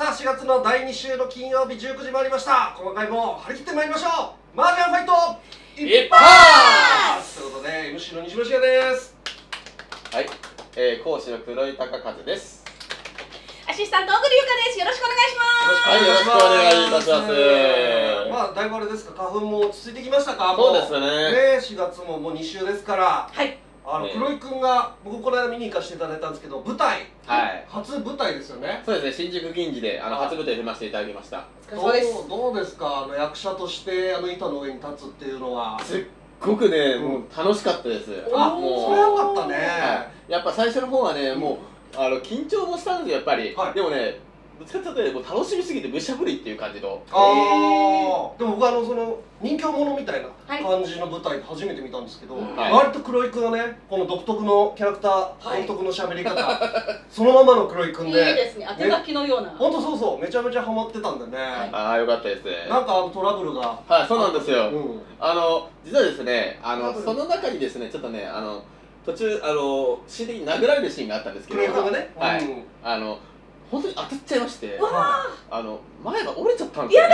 さあ4月の第2週の金曜日19時回りました。今回も張り切ってまいりましょう。麻雀ファイト一発ということで MC の西村也です。 はい、講師の黒井貴和です。 アシスタント小栗優香です。よろしくお願いします。 はい、よろしくお願いいたします。 まあだいぶあれですか、花粉も落ち着いてきましたか？ そうですね。 4月ももう2週ですから。はい。黒井くんが僕この間見に行かせていただいたんですけど、舞台、はい、初舞台ですよね。 そうですね、新宿銀次で初舞台出ましていただきました。 どうですか、役者として板の上に立つっていうのは。 すっごくね、もう楽しかったです。 もうそれはよかったね。 やっぱ最初の方はね、もう緊張もしたんですよ、やっぱり。でもね、どっちかというと楽しみすぎてむしゃぶりっていう感じの。 でも僕その人形者みたいな感じの舞台初めて見たんですけど、割と黒井くんがね、この独特のキャラクター、独特の喋り方、そのままの黒井くんで、 いいですね、当て書きのような。 本当そうそう、めちゃめちゃハマってたんでね。 ああ、よかったです。 なんかトラブルが。 はい、そうなんですよ。実はですね、その中にですね、ちょっとね、途中心的に殴られるシーンがあったんですけど、 黒井くんがね、 はい、本当に当たっちゃいまして、前が折れちゃったんですよ。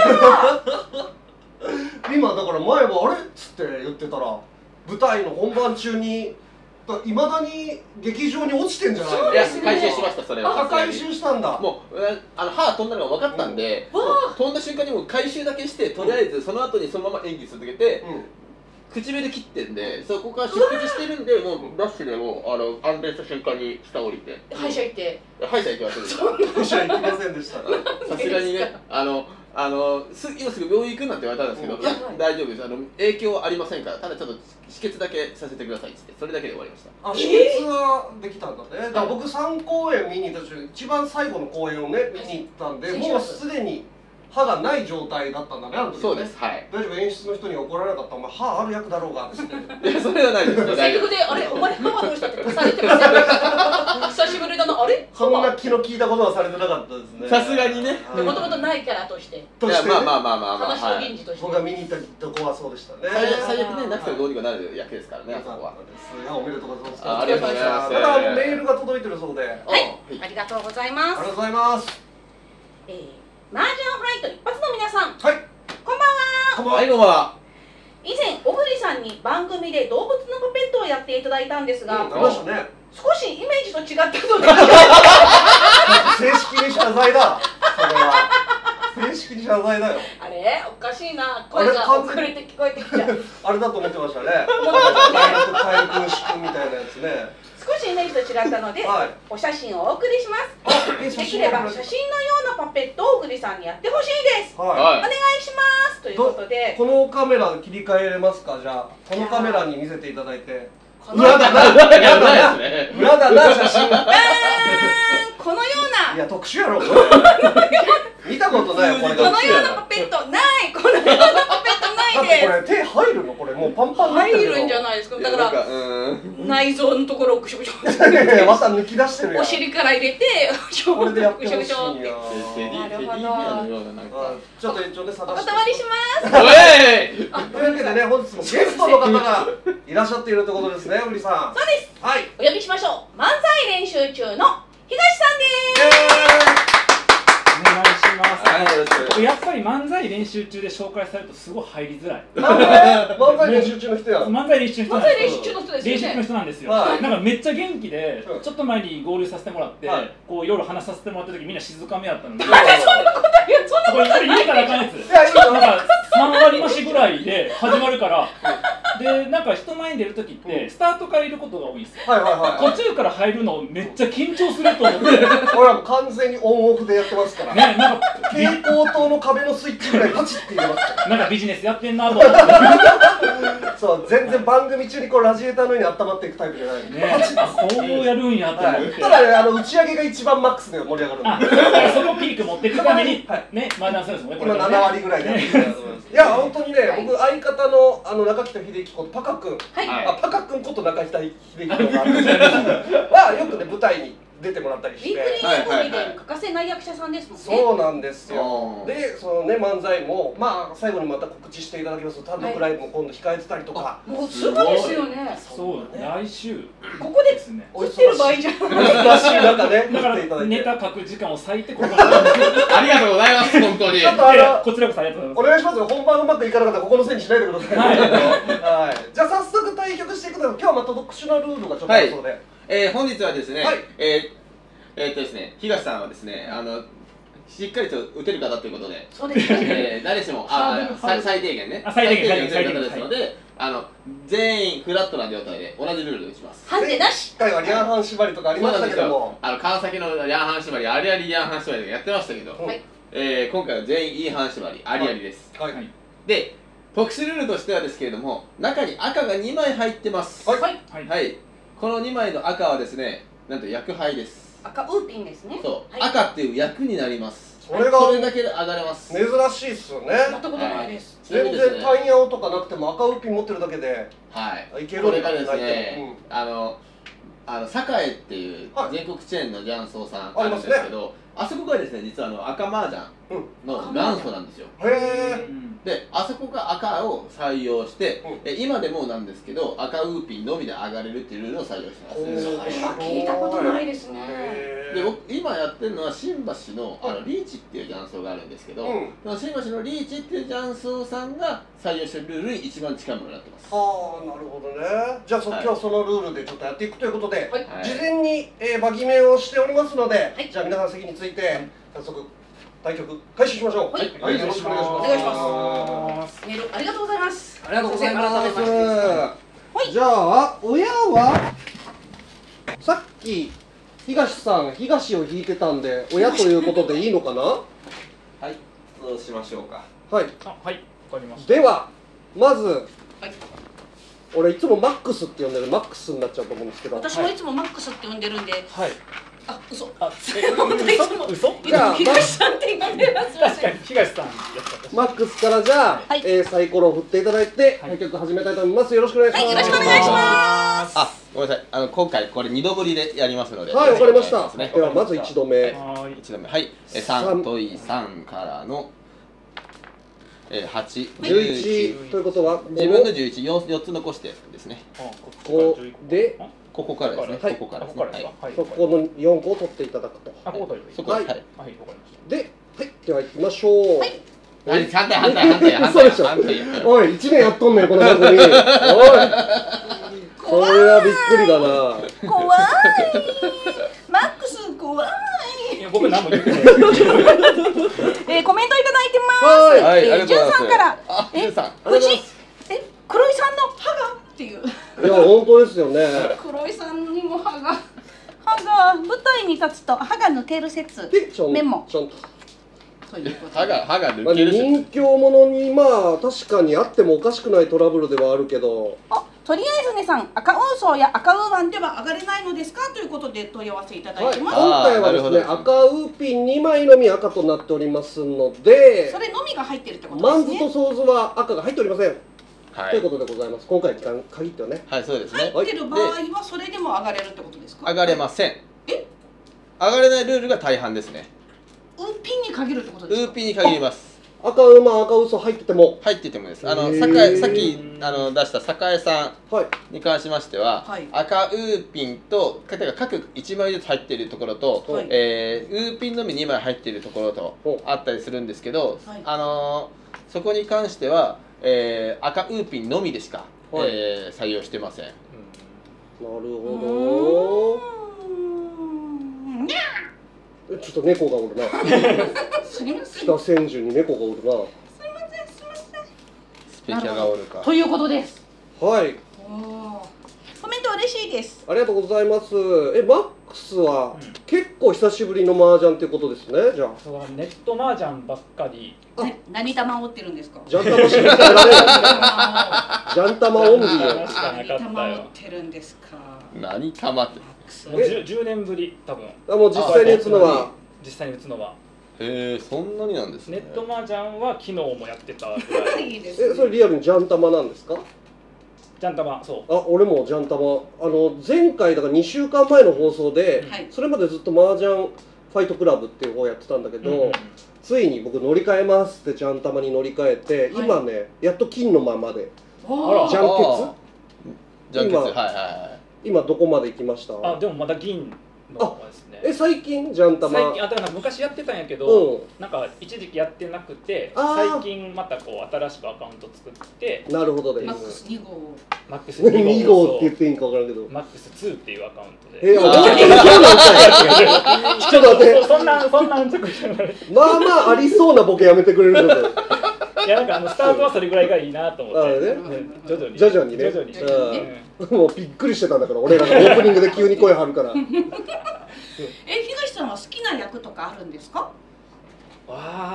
今だから前はあれっつって言ってたら、舞台の本番中にいまだに劇場に落ちてんじゃないの？ いや、回収しました。それは回収したんだ。 もう歯飛んだのが分かったんで、飛んだ瞬間にもう回収だけして、とりあえずその後にそのまま演技続けて、唇切ってんで、そこから出血してるんで、もうダッシュでもう安定した瞬間に下降りて、 歯医者行って、 歯医者行きませんでした。 歯医者行きませんでした。 さすがにね、今すぐ病院行くなんて言われたんですけど、いや大丈夫です、影響はありませんから、ただちょっと止血だけさせてくださいって言って、それだけで終わりました。 止血はできたんだね。だから僕3公演見に行った瞬間、一番最後の公演をね見に行ったんで、もうすでに歯がない状態だったんだね。 そうです。はい。 大丈夫、演出の人に怒られなかった？お前歯ある役だろうがって。 いや、それはないです。 セリフであれお前歯はどうしたって足されてません。久しぶりだな、あれ？ そんな気の利いたことはされてなかったですね。 さすがにね。 もともとないキャラとして。 まあ。 話の銀次として。 僕が見に行ったとこはそうでしたね。 最悪ね、なくてもどうにかなる役ですからね、あそこは。 おめでとうございます。 ありがとうございます。 まだメールが届いてるそうで。はい。 ありがとうございます。 ありがとうございます。 麻雀フライト一発の皆さん、 はい、 こんばんは。 はい、こんばんは。 以前小栗さんに番組で動物のパペットをやっていただいたんですが、少しイメージと違ったので正式に謝罪だ。それは正式に謝罪だよ。 あれおかしいな、声が遅れて聞こえてきちゃう。 あれだと思ってましたね。カエル君シ君みたいなやつね。 少しイメージと違ったので、お写真をお送りします。できれば写真のようなパペットを小栗さんにやってほしいです。お願いしますということで、 このカメラ切り替えれますか？じゃあこのカメラに見せていただいて。 裏だな、裏だな写真。 このような、 いや特殊やろ。見たことないよこれ。 このようなパペットない、このようなパペットないです。 これ手入るの？これもうパンパンになってる。 入るんじゃないですか。だから内臓のところをぐしょぐしょ。 また抜き出してるやん。 お尻から入れてこれでやってほしいんや。 なるほど。 ちょっと一応ね探して。 お断りします。 というわけでね、本日もゲストの方がいらっしゃっているということですね、小栗さん。 そうです。はい。お呼びしましょう。漫才練習中の東さんです。 お願いします。やっぱり漫才練習中で紹介されるとすごい入りづらい。 漫才練習中の人や。 漫才練習中の人。 漫才練習中の人ですよね。 練習中の人なんですよ。なんかめっちゃ元気で、ちょっと前に合流させてもらって、こういろいろ話させてもらった時みんな静かめやったので。 なんでそんなこと言う？そんなこと言うからあかんやつ。なんか3割増しぐらいで始まるから。でなんか人前に出る時ってスタートからいることが多いんですよ。途中から入るのめっちゃ緊張すると思って。 俺はもう完全にオンオフでやってますから。 ね、なんか蛍光灯の壁のスイッチぐらいパチって入れますから。 なんかビジネスやってんなと思って。 そう全然番組中にこうラジエーターのように温まっていくタイプじゃない。 ね、こうやるんやって思って。 ただね打ち上げが一番マックスで盛り上がるんで。 そのピーク持っていくためにね麻雀するんですもんね。 今7割ぐらいでやってると思います。いや本当にね僕相方の中北秀樹ことパカ君。パカ君こと中北秀樹とかはよくね舞台に出てもらったりして、 ウィークリーエコミで欠かせない役者さんですもんね。 そうなんですよ。でそのね漫才もまあ最後にまた告知していただきますと、単独ライブも今度控えてたりとか、 もうすぐですよね。 そう来週ここでですね。 映ってる場合じゃん。 難しい中ね、 だからネタ書く時間を割いてここまで。 ありがとうございます本当に。 こちらこそありがとうございます。 お願いしますよ。本番うまくいかなかったらここのせいにしないでください。はい。じゃあ早速対局していくので、今日はまた特殊なルールがちょっとあるそうで、 本日はですね、ですね、東さんはですね、しっかりと打てる方ということで、 そうですね。 誰しも最低限ね、 最低限打てる方ですので、全員フラットな状態で同じルールで打ちます。 ハンデなし。 今回はリャンハン縛りとかありましたけども、 川崎のリャンハン縛り、ありありリャンハン縛りでやってましたけど、今回は全員いいハン縛り、ありありです。で、特殊ルールとしてはですけれども、中に赤が2枚入ってます。はい。この2枚の赤はですね、なんと役杯です。 赤ウーピンですね。 そう、赤っていう役になります。 それがそれだけで上がれます。 珍しいっすよね。 やったことないです。 全然タイヤオとかなくても赤ウーピン持ってるだけで、 はい。 いける。 これがですね、栄っていう全国チェーンの雀荘さんあるんですけど、あそこがですね、実は赤麻雀の元祖なんですよ。 へえ。 で、あそこが赤を採用して、今でもなんですけど、赤ウーピンのみで上がれるっていうルールを採用してます。 それは聞いたことないですね。 で、僕今やってるのは新橋のリーチっていう雀荘があるんですけど、その新橋のリーチっていう雀荘さんが採用してるルールに一番近いものになってます。 はあ、なるほどね。じゃあ今日はそのルールでちょっとやっていくということで、事前に場決めをしておりますので、じゃあ皆さん席について早速対局開始しましょう。はい、よろしくお願いします。 お願いします。メールありがとうございます。 ありがとうございます。じゃあ親はさっき東さん東を引いてたんで親ということでいいのかな？ はい、そうしましょうか。 はい、わかりました。 ではまず、俺いつもマックスって呼んでるマックスになっちゃうと思うんですけど、 私もいつもマックスって呼んでるんで、あ、嘘。 嘘？ じゃあ東さんって呼んでます。 確かに東さん。 マックスからじゃあサイコロを振っていただいて対局始めたいと思います。よろしくお願いします。 よろしくお願いします。 あ、ごめんなさい。今回これ2度振りでやりますので。 はい、わかりました。ではまず1度目。 1度目。はい。3とい3からの8、 11ということは自分の11、4つ残してですね。 ここでここからですね。ここからですね。 そこの4個を取っていただくと。 そこはい。 で、では行きましょう。 反対。 おい、1年やっとんねんこの番組。おい、これはびっくりだな。 怖い。マックス怖い。 僕何も言ってない。 コメントいただいてます。 はい、ありがとうございます。 ジュンさんから、藤井黒井さんの歯がっていう。 いや本当ですよね。 黒井さんにも歯が舞台に立つと歯が抜ける説。メモ。 歯が抜ける説。 人形者にまあ確かにあってもおかしくないトラブルではあるけど。 とりあえずねさん、赤運送や赤ウーワンでは上がれないのですかということで問い合わせいただいてます。 今回はですね、赤ウーピン2枚のみ赤となっておりますので、 それのみが入ってるってことですね。 マンズとソーズは赤が入っておりません。ということでございます。今回に限ってはね。 はい、そうですね。 入ってる場合はそれでも上がれるってことですか？ 上がれません。上がれないルールが大半ですね。 ウーピンに限るってことですか？ ウーピンに限ります。 赤馬赤嘘入ってても入っててもです。さっき出した栄さんに関しましては、赤ウーピンと各1枚ずつ入っているところと、ウーピンのみ2枚入っているところとあったりするんですけど、そこに関しては、赤ウーピンのみでしか、採用してません。なるほど。ちょっと猫がおるな。北千住に猫がおるな。 すみません。 スペキャがおるか。 ということです。 はい。 コメント嬉しいです。 ありがとうございます。マックスは結構久しぶりの麻雀っていうことですね。じゃあ。 ネット麻雀ばっかり。 何玉折ってるんですか？ ジャン玉しか使えられない。ジャン玉オンリーよ。 何玉折ってるんですか？ 何玉って。 もう10年ぶり多分。 もう実際に打つのは。 へえ、そんなになんですね。 ネット麻雀は昨日もやってたぐらい。 それリアルにジャン玉なんですか？ ジャンタマ、そう。 俺もジャンタマ、前回だから2週間前の放送で、それまでずっと麻雀ファイトクラブっていう方をやってたんだけど、ついに僕乗り換えますってジャンタマに乗り換えて、今ねやっと金のままでジャンケツ、今どこまで行きました？ でもまだ銀のですね。 最近ジャンタマ、 最近だから昔やってたんやけど、なんか一時期やってなくて、最近またこう新しくアカウント作って、 なるほどね。 マックス2号、 マックス2号って言っていいんか分からんけど、 マックス2っていうアカウントで。 ちょっと待って、 そんな安直じゃない。 まあまあありそうなボケやめてくれるので。 いやなんかスタートはそれぐらいがいいなと思って、 徐々にね、もうびっくりしてたんだから、俺らがオープニングで急に声張るから。 東さんは好きな役とかあるんですか？ 分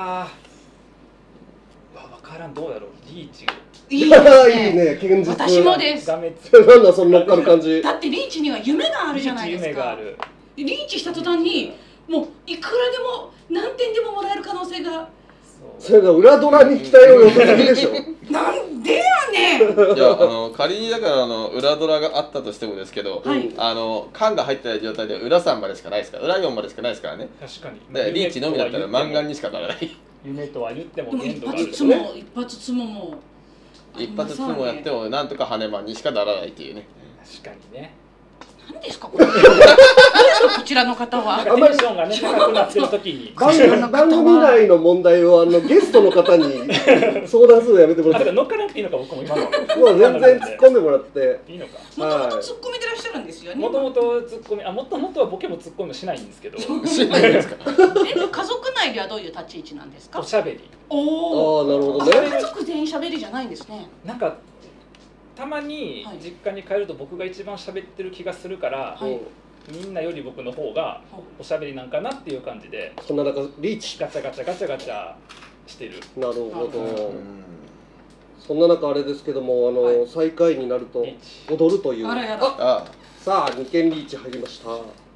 からん、どうやろう。リーチいいね、堅実。 私もです。 なんだそんな乗っかる感じ。 だってリーチには夢があるじゃないですか。リーチした途端にもういくらでも何点でももらえる可能性が。 それが裏ドラに期待を寄せすぎでしょ。 なんでやねん。 いや仮にだから裏ドラがあったとしてもですけど、缶が入ってない状態で裏3までしかないですから、裏4までしかないですからね。 確かに。 リーチのみだったらマンガンにしかならない。 夢とは言っても限度がある。 一発つもも一発つもやってもなんとか羽マンにしかならないっていうね。 確かにね。 何ですかこれ。何ですかこちらの方は。 テンションがね高くなってる時に。 番組内の問題をゲストの方に相談するのやめてもらって。 乗っからなくていいのか、僕も今の。 もう全然突っ込んでもらって。 いいのか。 もともと突っ込みでらっしゃるんですよね。 もともと突っ込み、もともとはボケも突っ込みもしないんですけど。 しないですか。 家族内ではどういう立ち位置なんですか？ おしゃべり。 おお。 なるほどね。 家族全員しゃべりじゃないんですね。 なんか。たまに実家に帰ると僕が一番喋ってる気がするから、みんなより僕の方がおしゃべりなんかなっていう感じで、 そんな中リーチガチャガチャガチャガチャしてる。 なるほど。そんな中あれですけども、最下位になると踊るという。 あらやだ。 さあ2件リーチ入りました。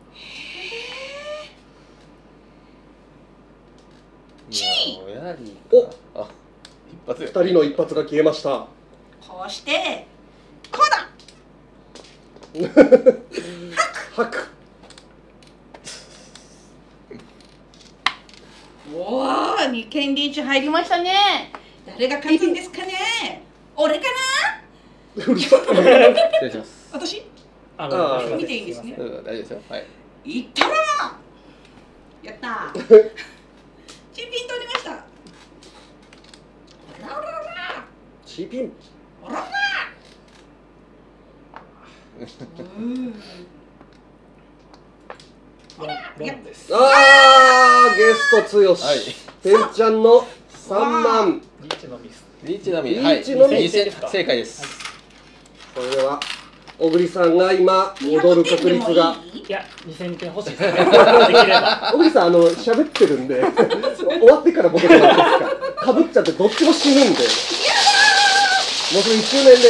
チー。 お、2人の一発が消えました。 こうしてこうだ。 吐く。 おお、2件リーチ入りましたね。誰が勝つんですかね。俺かな。 うるさい。 失礼します。 私？見ていいですね。 大丈夫ですよ。はい。 いったら。やったー。チーピン取りました。 チーピン。 あらら。 ロンです。 ゲストつよし。てんちゃんの3万。 リーチのミス。 リーチのみ。 リーチのみ。 正解です。 それでは小栗さんが今踊る確率が。 いや、2000点欲しいですね。できれば。 小栗さん喋ってるんで終わってからボケてもらっていいですか。かぶっちゃってどっちも死ぬんで。もうすぐ1周年です。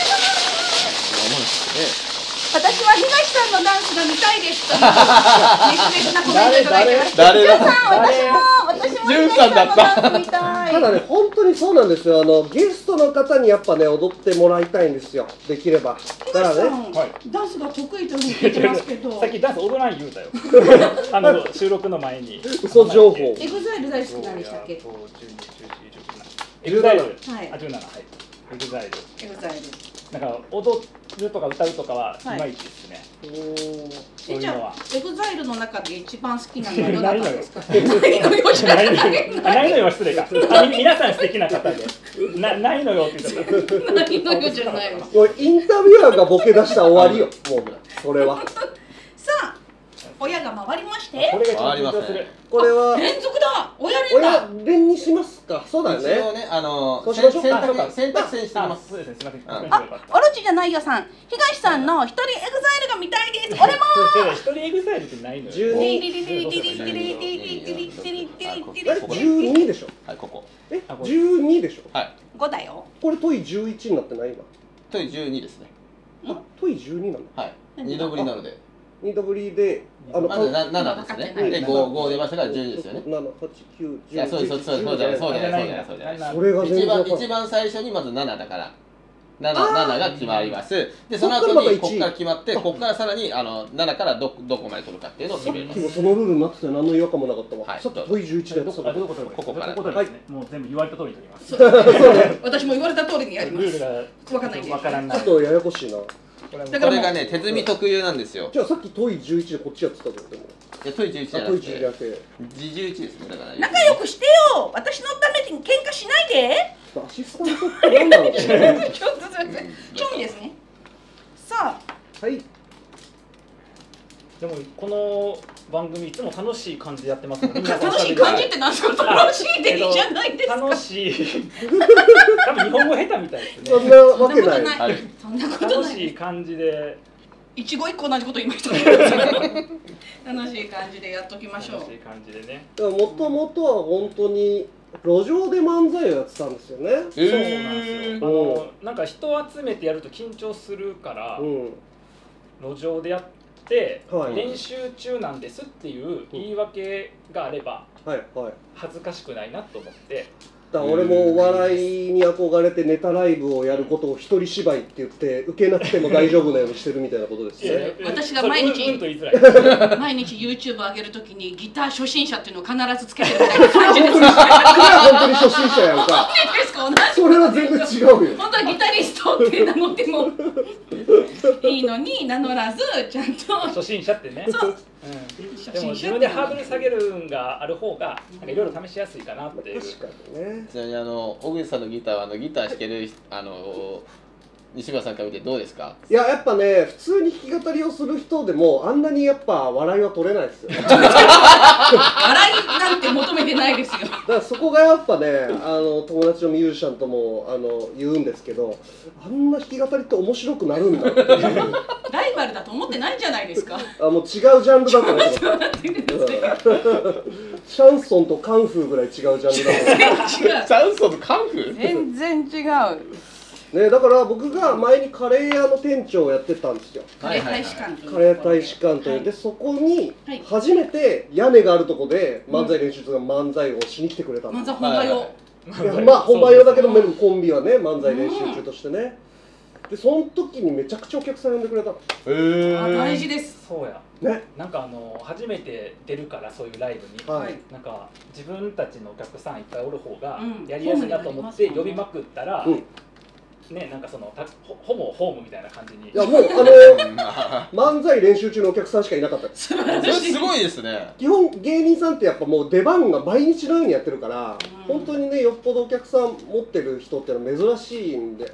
私は東さんのダンスが見たいですという熱烈なコメントいただきました。 誰私も東さんのダンス見たい。 ただね、本当にそうなんですよ。ゲストの方にやっぱね踊ってもらいたいんですよ。できれば。だからね、 ダンスが得意というふうに聞いてますけど。 さっきダンス踊らん言うたよ。収録の前に。 嘘情報。 エグザイル大好きなんでしたっけ？ エグザイル。はい。17、はい。エグザイル。なんか踊るとか歌うとかはいまいちですね。 じゃあエグザイルの中で一番好きなのはどなたですか？ないのよじゃないのよ。ないのよは失礼か。皆さん素敵な方で。ないのよって言ったら。 ないのよじゃない。 インタビュアーがボケ出したら終わりよ。もうそれは。さあ、親が回りまして。 これが一番緊張する。 これは連続だ。親連にしますか。そうだよね。 一応ね、選択肢にしてます。 そうですね。すみません。 オロチじゃないよさん、東さんの一人エグザイルが見たいです。俺も。 一人エグザイルってないのよ。 12でしょ。 はい、ここ。 12でしょ。 はい。 5だよ。 これトイ11になってない今。 トイ12ですね。 トイ12なの。 はい。2度ぶりなので。 2度ぶりでまず7ですね。で5出ましたから12ですよね。 7、8、9、10。 そうじゃない。 それが一番最初にまず7だから。 7が決まります。でその後にここから決まって、ここからさらに7からどこまで取るかっていうのを決めます。 そのルールになってて何の違和感もなかったわ。さっき問い11でここからもう全部言われた通りに取ります。 私も言われた通りにやります。ルールがわからない。 ちょっとややこしいな。 これがね手積み特有なんですよ。 じゃあさっき問い11でこっちやってたってことでも。 いや問い11じゃなくて自11ですね。だから仲良くしてよ。私のために喧嘩しないで。 アシスタントって何なの？ ちょっと興味ですね。さあ。 はい。 でもこの番組いつも楽しい感じでやってますもんね。 楽しい感じって何ですか？楽しいでいいじゃないですか。 楽しい。多分日本語下手みたいですね。 そんなわけない。 そんなことない。 楽しい感じで。 一語一個同じこと言いましたけど。楽しい感じでやっときましょう。 楽しい感じでね。 もともとは本当に路上で漫才をやってたんですよね。 そうなんですよ。なんか人を集めてやると緊張するから、路上でやって練習中なんですっていう言い訳があれば恥ずかしくないなと思って。 俺もお笑いに憧れてネタライブをやることを一人芝居って言って受けなくても大丈夫なようにしてるみたいなことですね。 私が毎日 YouTube 上げるときにギター初心者っていうのを必ずつけてるみたいな感じです。 本当に初心者やんか。それは全然違うよ。 本当はギタリストって名乗ってもいいのに名乗らずちゃんと初心者ってね。そう。でも自分でハードル下げるんがある方がいろいろ試しやすいかなっていう。 確かにね。 ちなみに小口さんのギターはギター弾ける西村さんから見てどうですか？ いややっぱね普通に弾き語りをする人でもあんなにやっぱ笑いは取れないですよ。 笑いなんて求めてないですよ。だからそこがやっぱね友達のミュージシャンとも言うんですけど、あんな弾き語りって面白くなるんだっていう。 ライバルだと思ってないんじゃないですか。 もう違うジャンルだと思ってシャンソンとカンフーぐらい違うジャンルだと思って。 シャンソンとカンフー？ 全然違う。 ね、だから僕が前にカレー屋の店長をやってたんですよ。 カレー大使館という。 カレー大使館という。でそこに初めて屋根があるとこで漫才練習とか漫才をしに来てくれたんです。 漫才本番用。 まあ本番用だけどコンビはね漫才練習中としてね。でその時にめちゃくちゃお客さん呼んでくれたの。 大事です。 そうや。ね。なんか初めて出るからそういうライブに、なんか自分たちのお客さんいっぱいおる方がやりやすいなと思って呼びまくったら。ね、なんかほぼホームみたいな感じに。 いやもう漫才練習中のお客さんしかいなかったです。 すごいですね。 基本芸人さんってやっぱもう出番が毎日のようにやってるから、本当にねよっぽどお客さん持ってる人っていうのは珍しいんで、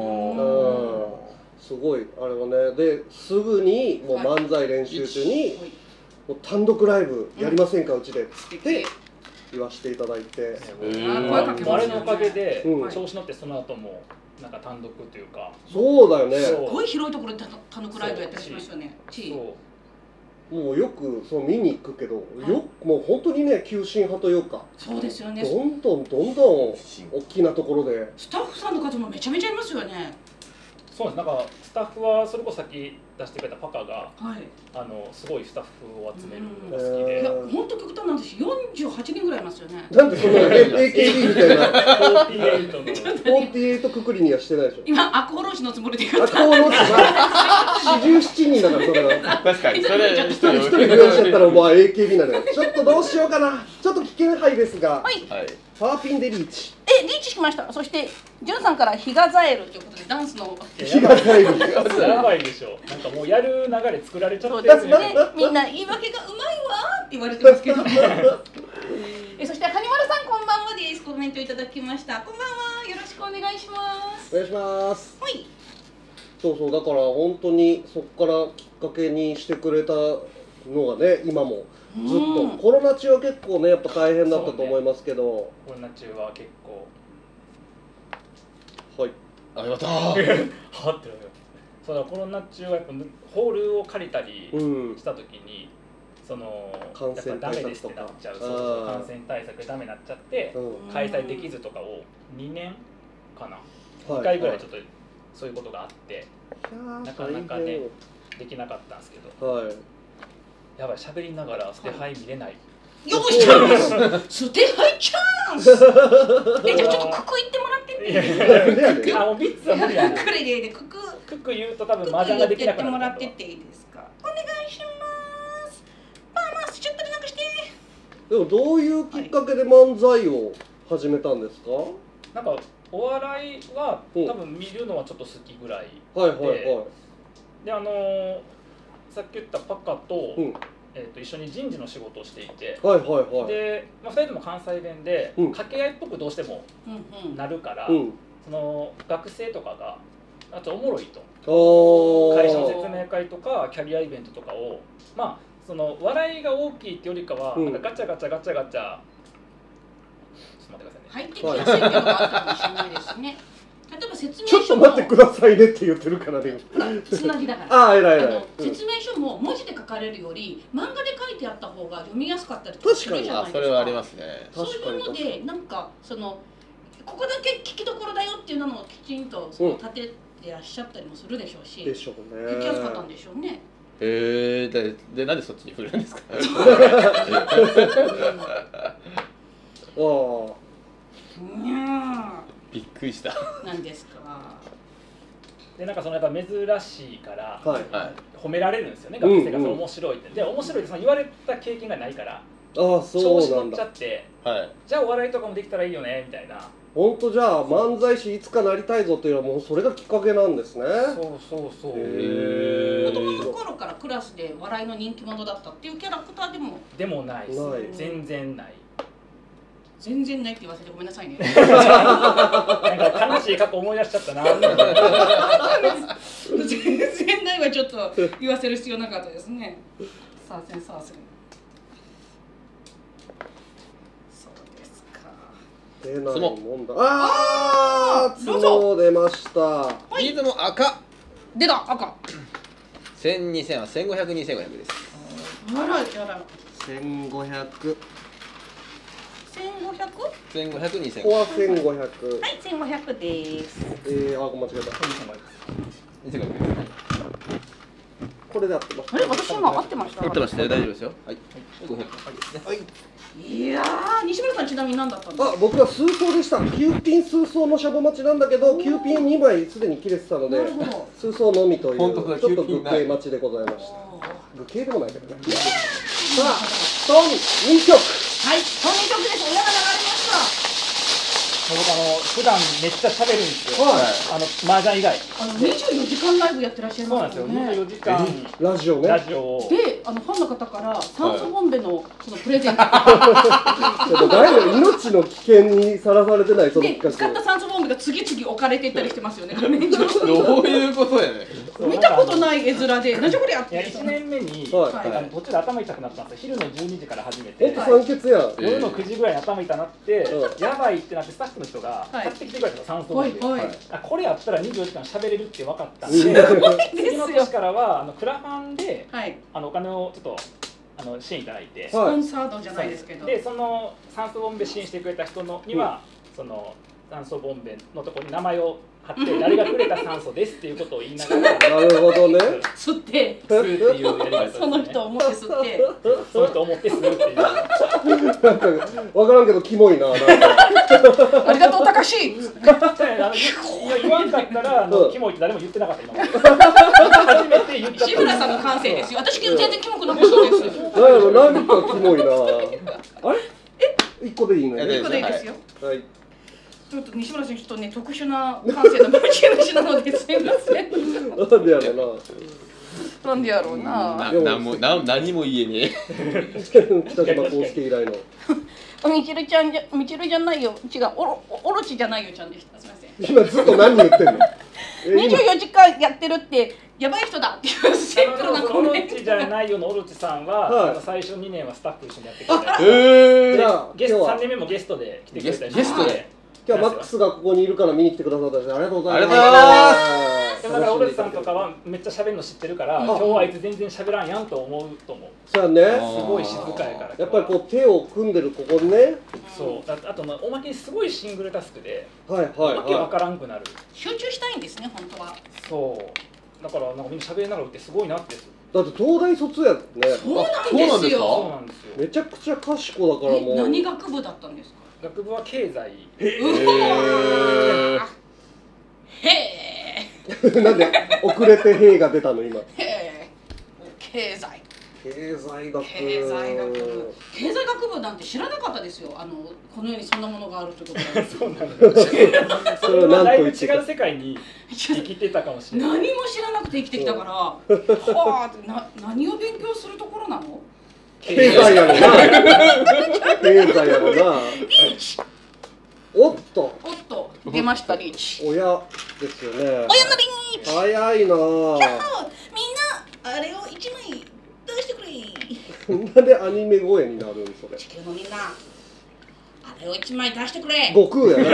すごいあれはね。ですぐにもう漫才練習中にもう単独ライブやりませんかうちでって言わせていただいて、 あれのおかげで調子乗ってその後も。なんか単独というか。 そうだよね。 すごい広いところで単独ライブやったりしますよね。 もうよく見に行くけど、もう本当にね急進派というか。 そうですよね。 どんどん大きなところで。 スタッフさんの数もめちゃめちゃいますよね。 そうです。なんかスタッフはそれこそさっき出してくれたパカが、すごいスタッフを集めるのが好きで。 いや本当極端なんです。48人ぐらいいますよね。 なんでその AKB みたいな 48 くくりにはしてないでしょ。 今赤穂浪士のつもりで言った。 赤穂浪士が47人だからそれは。 確かにそれ一人増やしちゃったらもう AKB なのよ。ちょっとどうしようかな。ちょっと危険範囲ですが。パーピンでリーチ。 リーチしました。そしてジュンさんからヒガザエルということでダンスのヒガザエルやばいでしょ。なんかもうやる流れ作られちゃってるね。みんな言い訳がうまいわって言われてますけど。そして埴丸さんこんばんはです。コメントいただきました。こんばんは。よろしくお願いします。 お願いします。 はい。 そうだから本当にそこからきっかけにしてくれたのがね今も。ずっとコロナ中は結構ねやっぱ大変だったと思いますけど、 コロナ中は結構ありがとうはってそうだコロナ中はやっぱホールを借りたりした時にやっぱダメですってなっちゃう。感染対策でダメになっちゃって開催できずとかを2年かな1回ぐらいちょっとそういうことがあってなかなかねできなかったんですけど。やばい、喋りながらステハイ見れない。 よしチャンスステハイチャンスじゃあちょっとここ行ってもらってあ、もう3つは無理やな。 クレでクク言うと多分麻雀ができなくなる。 もらってっていいですか。お願いします。パーマスしちゃったりなんかして。 でもどういうきっかけで漫才を始めたんですか？ なんかお笑いは多分見るのはちょっと好きぐらいで、 はいはいはい。 でさっき言ったパカと、一緒に人事の仕事をしていて、 はいはいはい。 で、2人とも関西弁で、掛け合いっぽくどうしてもなるから、その学生とかがあとおもろいと、会社の説明会とかキャリアイベントとかを、まあその笑いが大きいってよりかは、なんかガチャガチャガチャガチャ、ちょっと待ってくださいね。 入ってきやすいっていうのがあったかもしれないですね。例えば説明書もちょっと待ってくださいねって言ってるからね。 つなぎだから。 あ、偉い偉い。 説明書も文字で書かれるより漫画で書いてあった方が読みやすかったりとかするじゃないですか。 それはありますね。 そういうのでなんかそのここだけ聞きどころだよっていうのをきちんとその立ててらっしゃったりもするでしょうし。 でしょうね。 聞きやすかったんでしょうね。 でなんでそっちに振るんですか。びっくりした。 なんですか。 でなんかそのやっぱ珍しいから褒められるんですよね、学生がその面白いって。で面白いってその言われた経験がないから調子乗っちゃって、じゃあお笑いとかもできたらいいよねみたいな。 本当じゃあ漫才師いつかなりたいぞっていうのはもうそれがきっかけなんですね。 そうそうそう。 子供の頃からクラスで笑いの人気者だったっていうキャラクターでもないです。全然ない。 全然ないって言わせてごめんなさいね。 なんか悲しい過去思い出しちゃったな。 全然ないはちょっと言わせる必要なかったですね。さあせんさあせん。そうですか。 出ないもんだ。ああ、ツモ出ました。 リズム赤。 出た赤。 1000、2000は1500、2500です。 あらやら。 1500。 1500？ 1500、2000。 ここは1500。 はい、1500です。 あ、間違えた。これで合ってます。 あれ、私今合ってました。 合ってましたよ、大丈夫ですよ。はい。500。 はい。いやー、西村さんちなみに何だったんですか。 あ、僕は数層でした。9ピン数層のシャボ待ちなんだけど、9ピン2枚すでに切れてたので、数層のみというちょっと愚形待ちでございました。愚形でもないけどね。さあ、トン2曲。 はい、トン2曲です。親が流れました。 僕普段めっちゃ喋るんですよ。麻雀以外。 24時間ライブやってらっしゃいますよね。 そうなんですよ。24時間ラジオね。 ラジオを。 で、ファンの方から酸素ボンベのそのプレゼント。 誰命の危険にさらされてないその企画。で、使った酸素ボンベが次々置かれていったりしてますよね。どういうことやね。 見たことない絵面で、何じゃこりゃって。 1年目に途中で頭痛くなったんですよ。昼の12時から始めて。 酸欠や。 夜の9時ぐらいに頭痛なって、やばいってなってスタッフの人が買ってきてくれた酸素ボンベ。これやったら24時間喋れるって分かったんで、次の年からはクラファンでお金をちょっと支援いただいて、 スポンサードじゃないですけど、 でその酸素ボンベ支援してくれた人にはその酸素ボンベのところに名前を貼って誰がくれた酸素ですっていうことを言いながら、 なるほどね。 吸ってっていうやり方ですね。 その人を思って吸って、 その人を思って吸うっていう。 なんか分からんけどキモいな。 ありがとうたかし。 言わんかったらキモいって誰も言ってなかった今まで。初めて言った。 志村さんの感性ですよ。私全然キモくなかったです。 なんやろ、なんかキモいな。あれ？1個でいいのよ。 1個でいいですよ。 はい。 ちょっと西村さんちょっとね特殊な感性の持ち主なのですいません。 なんでやろうな。 なんでやろうな。 何も言えねえ。 北島康介以来の。 みちるちゃんじゃ、みちるじゃないよ。違う、おろちじゃないよちゃんでした。すみません。 今ずっと何言ってんの。 24時間やってるってやばい人だっていうシンプルなコメント。 オロチじゃないよのオロチさんは最初2年はスタッフ一緒にやってくれた。ゲスト3年目もゲストで来てくれたりして。 今日はマックスがここにいるから見に来てくださったんです。ありがとうございます。 だからオロチさんとかはめっちゃ喋るの知ってるから、今日はあいつ全然喋らんやんと思うと思う。 そうやね。 すごい静かやから。 やっぱりこう手を組んでるここにね。 そう。あとおまけにすごいシングルタスクで、わけわからんくなる。 集中したいんですね本当は。 そう。だからなんかみんな喋りながらってすごいなって。 だって東大卒やね。 そうなんですよ。 そうなんですよ。 めちゃくちゃ賢だからもう。 何学部だったんですか。 学部は経済。 なんで遅れて「へ」が出たの今。 経済。 経済学部。 経済学部なんて知らなかったですよ。この世にそんなものがあるということは。 そうなんだ。それはだいぶ違う世界に生きてたかもしれない。 何も知らなくて生きてきたから、はあ、何を勉強するところなの？ 経済やろな。経済やろな。おっと出ましたリーチ。 親ですよね。 親のリーチ。 早いなぁ。 みんなあれを1枚出してくれ。 なんでアニメ声になるんそれ。 地球のみんなあれを1枚出してくれ。 悟空やな。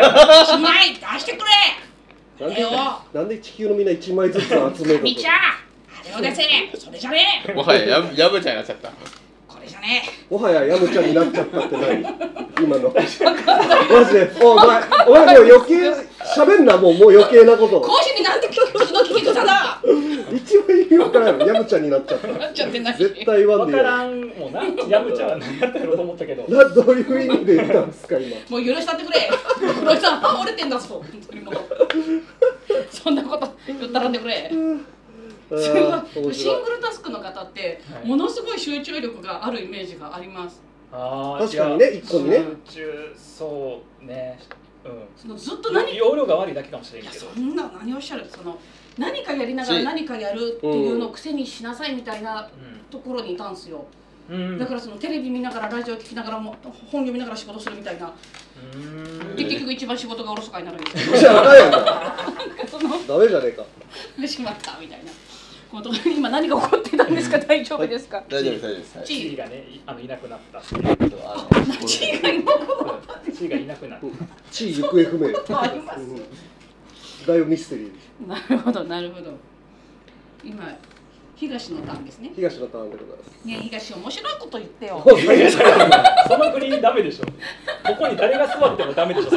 1枚出してくれ。 なんで地球のみんな1枚ずつ集めるの？ みちゃんあれを出せ。それじゃねえ。 もはややぶちゃんになっちゃった。 これじゃねもはやヤムちゃんになっちゃったって何？今の。マジで。お前もう余計喋んな、もう余計なこと。 講師になんて聞き方だ。 一番意味わからんよ。ヤムちゃんになっちゃった。絶対言わんでいい。 わからんもんな。ヤムちゃんは何やったやろうと思ったけど。 どういう意味で言ったんですか今。 もう許したってくれ。黒井さん折れてんだぞ。本当にもう。そんなこと言ったらんでくれ。シングルタスクの方ってものすごい集中力があるイメージがあります。 確かにね、一個にね。 集中、そうね。 そのずっと容量が悪いだけかもしれんけど。 そんな何をおっしゃる。何かやりながら何かやるっていうのを癖にしなさいみたいなところにいたんですよ。だからテレビ見ながらラジオ聞きながらも本読みながら仕事するみたいな。で結局一番仕事がおろそかになるんですよ。 じゃあダメやな。ダメじゃねえか。 しまったみたいな。今何が起こってたんですか？大丈夫ですか？ 大丈夫です。 地位がね、いなくなった。 地位がいなくなった。 地位がいなくなった。 地位行方不明。だいぶミステリー。 なるほどなるほど。今東のターンですね。 東のターンでございます。 ね、東面白いこと言ってよ。 その国ダメでしょ。ここに誰が座ってもダメでしょ。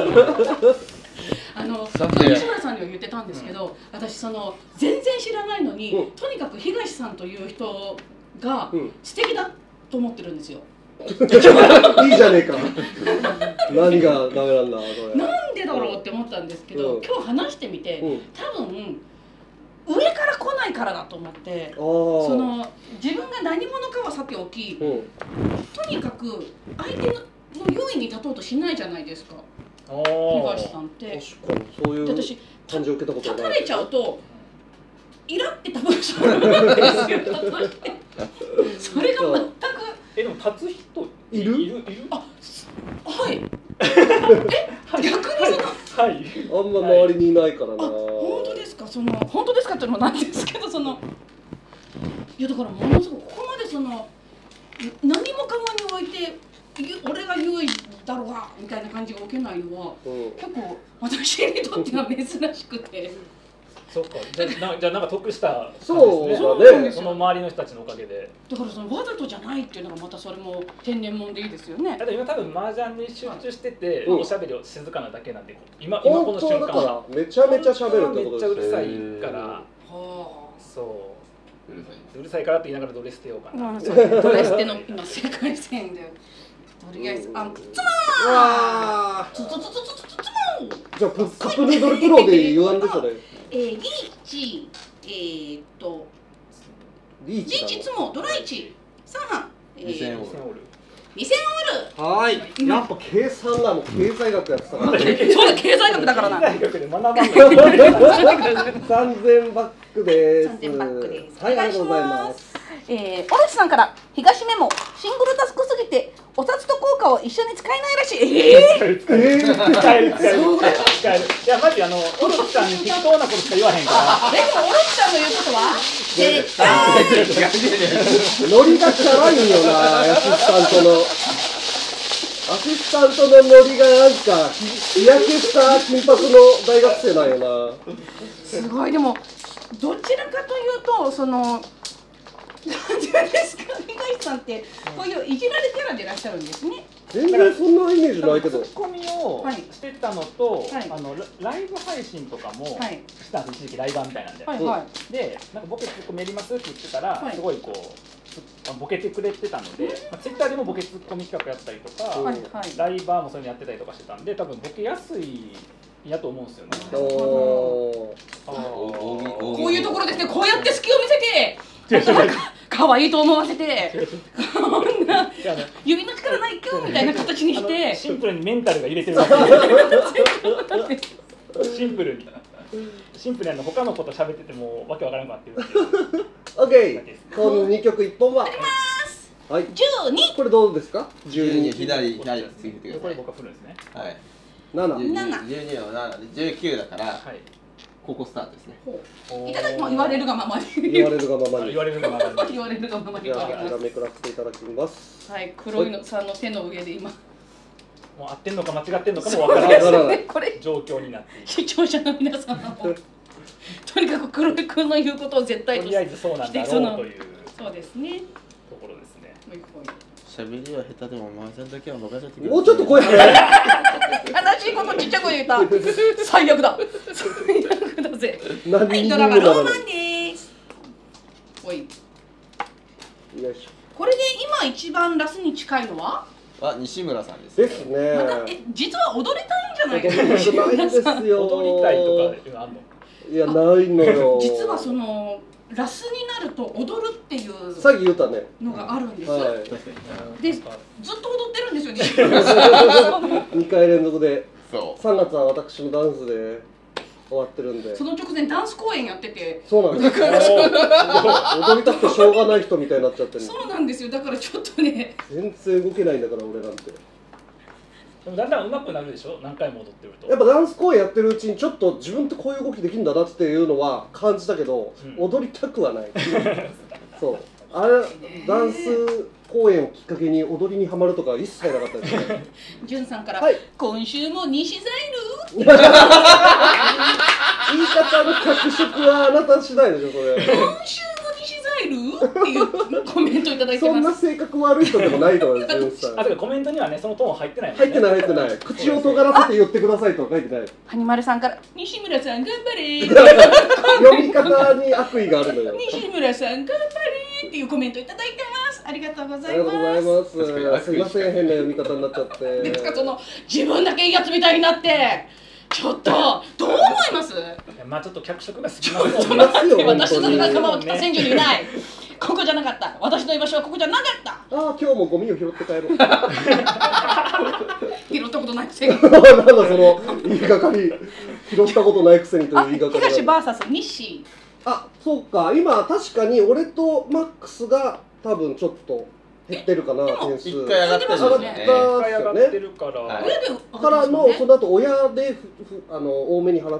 西村さんには言ってたんですけど、私全然知らないのに、とにかく東さんという人が素敵だと思ってるんですよ。 いいじゃねえか。何がダメなんだそれ。 なんでだろうって思ったんですけど、今日話してみて、多分上から来ないからだと思って、自分が何者かはさておき、とにかく相手の優位に立とうとしないじゃないですか。東さんって確かにそういう感じを受けたことない。 立たれちゃうとイラって多分するんですよ。それが全くでも立つ人いる？ あ、はい。逆にはい。 あんま周りにいないからな。 本当ですか？本当ですかっていうのもなんですけど、いやだからものすごくここまで何もかもにおいて俺が優位だろうがみたいな感じが受けないのは、結構私にとっては珍しくて。 そうか。じゃあなんか得した感じですね。 そうだね。 その周りの人たちのおかげで。 だからわざとじゃないっていうのがまたそれも天然もんでいいですよね。 だって今多分麻雀に集中してておしゃべりを静かなだけなんで、今この瞬間はめちゃめちゃ喋るってことですね。 めっちゃうるさいから。そううるさいからって言いながらドレステようかな。 ドレステの今世界線でとりあえずつまーつじゃあカップヌードルプロで言わんでそれ。 リーチリーチつもドライチ3班 2000オールはい。やっぱ計算だもん。経済学やってたから。 そうだ、経済学だからな。 経済学で学ばない。 3000バックです。 3000バックです。 はい、ありがとうございます。 オロチさんから東メモシングルタスクすぎてお札と効果を一緒に使えないらしい。 使える。いやマジオロチさんに適当なことしか言わへんから。 でもオロチさんの言うことは絶対。 ノリがチャラいよな、アシスタントのノリがなんか日焼けした金髪の大学生なんよな。 すごい。でもどちらかというとなんていうんですか、東さんってこういういじられキャラでいらっしゃるんですね。 全然そんなイメージないけど。 ツッコミをしてたのと、ライブ配信とかもしたんです、一時期ライバーみたいなんで。で、なんか僕ツッコミやりますって言ってたら、すごいこうボケてくれてたので、ツイッターでもボケツッコミ企画やったりとか、ライバーもそういうのやってたりとかしてたんで、多分ボケやすいやと思うんですよね。こういうところですね。こうやって隙を見せて可愛いと思わせて、こんな指の力ない今日みたいな形にして、 シンプルにメンタルが入れてるわけシンプルに他の子と喋っててもわけわからなくなってるっていう。 オッケー。この2曲1本は。 あります。 はい。 12。 これどうですか ？12左次振ってください。 これ僕が振るんですね。 はい。 7。 12の7で19だから、ここスタートですね。 いただきも言われるがままに。 言われるがままに。 言われるがままに。 じゃあこちらめくらせていただきます。 はい。黒いのさんの手の上で今。 もう合ってんのか間違ってんのかもわからないこれ状況になっている。 視聴者の皆さんもとにかく黒井君の言うことを絶対とりあえずそうなんだろうというそうですねところですね。 喋りは下手でもマージャンだけは任せてください。 もうちょっと声張れ。 悲しいことちっちゃい声言った。最悪だ。最悪だぜ。はい、ドラマローマンです。おい。 よいしょ。 これで今一番ラスに近いのは？ 西村さんです。 ですね。 また実は踊りたいんじゃないですか。 ないですよ。 踊りたいとかあんの？ いやないのよ。 実はそのラスになると踊るっていうさっき言ったねのがあるんです。でずっと踊ってるんですよね。 2回連続で。 そう。 3月は私のダンスで終わってるんで。 その直前ダンス公演やってて。 そうなんです。踊りたくてしょうがない人みたいになっちゃってる。 そうなんですよ。だからちょっとね。 全然動けないんだから俺なんて。 でもだんだん上手くなるでしょ。何回も踊ってると。 やっぱダンス公演やってるうちにちょっと自分ってこういう動きできるんだなっていうのは感じたけど、踊りたくはない。そう。あれダンス公演をきっかけに踊りにハマるとか一切なかったですね。 じゅんさんから、 はい、 今週も西ザイル。 言い方の脚色はあなた次第でしょそれ。 今週も西ザイルっていうコメントいただいてます。 そんな性格悪い人でもないと思います。じゅんさん。 あ、だからコメントにはねそのトーン入ってないもんね。 入ってない。口を尖らせて言ってくださいとは書いてない。 はにまるさんから西村さん頑張れ。 読み方に悪意があるのよ。 西村さん頑張れっていうコメントいただいてます。ありがとうございます。 ありがとうございます。すいません変な読み方になっちゃって。 ですかその自分だけいいやつみたいになって。ちょっとどう思います？ まあちょっと脚色が過ぎますよね。 私の仲間は北千住にいない。ここじゃなかった。私の居場所はここじゃなかった。 ああ今日もゴミを拾って帰ろう。 拾ったことないくせに。 なんだその言いがかり。拾ったことないくせにという言いがかり。 東バーサス西。 あそうか今確かに俺とマックスが多分ちょっと。減ってるかな点数。 1回上がってますね。1 回上がってるから。 からのその後親で多めに払って。